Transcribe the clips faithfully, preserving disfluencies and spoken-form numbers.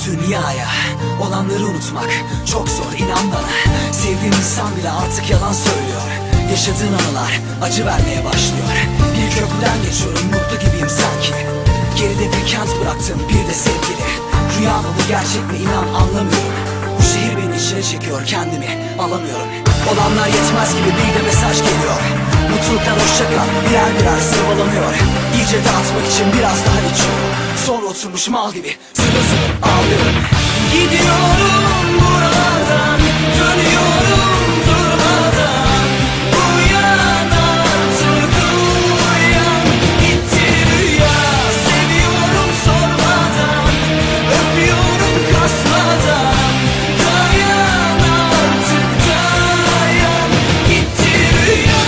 dünyaya. Olanları unutmak çok zor, inan bana. Sevdiğin insan bile artık yalan söylüyor. Yaşadığın anılar acı vermeye başlıyor. Bir köprüden geçiyorum, mutlu gibiyim sanki. Geride bir kent bıraktım, bir de sevgili. Rüya mı bu, gerçek mi, inan anlamıyorum. Bu şehir beni içine çekiyor, kendimi alamıyorum. Olanlar yetmez gibi bir de mesaj geliyor. Mutluluktan hoşça kal, birer birer sırvalanıyor. İyice dağıtmak için biraz daha içiyorum. Sonra oturmuş mal gibi zırıl zırıl ağlıyorum. Gidiyorum buralardan, dönüyorum durmadan. Uyan artık uyan, gitti rüya. Seviyorum sormadan, öpüyorum kasmadan. Dayan artık dayan, gitti rüya.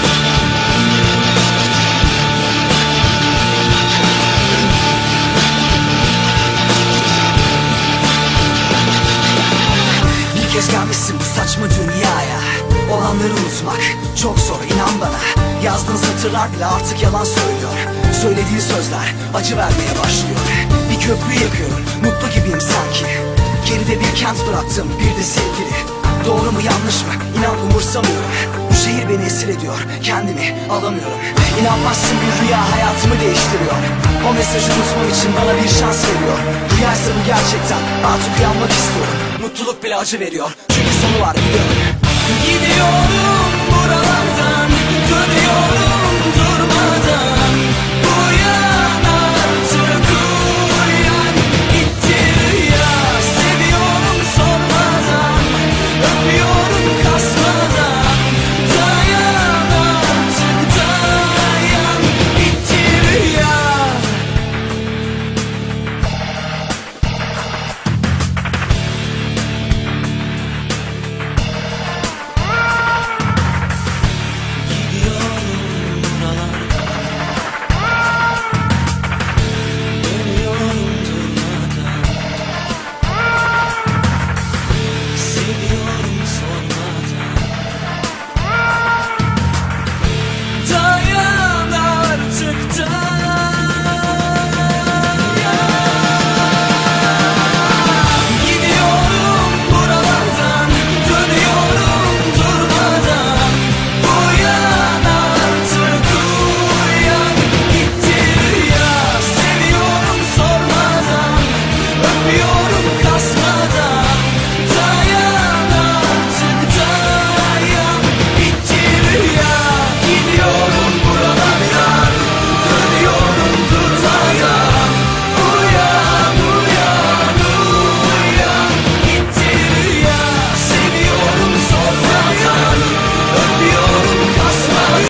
Bir kez gelmişsin bu saçma dünyaya. Olanları unutmak çok zor, inan bana. Yazdığın satırlar bile artık yalan söylüyor. Söylediğin sözler acı vermeye başlıyor. Bir köprüyü yakıyorum, mutlu gibiyim sanki. Geride bir kent bıraktım, bir de sevgili. Doğru mu yanlış mı, inan umursamıyorum. Bu şehir beni esir ediyor, kendimi alamıyorum. İnanmazsın, bir rüya hayatımı değiştiriyor. O mesajı unutmam için bana bir şans veriyor. Rüyaysa bu gerçekten, artık uyanmak istiyorum. Mutluluk bile acı veriyor, çünkü sonu var biliyorum.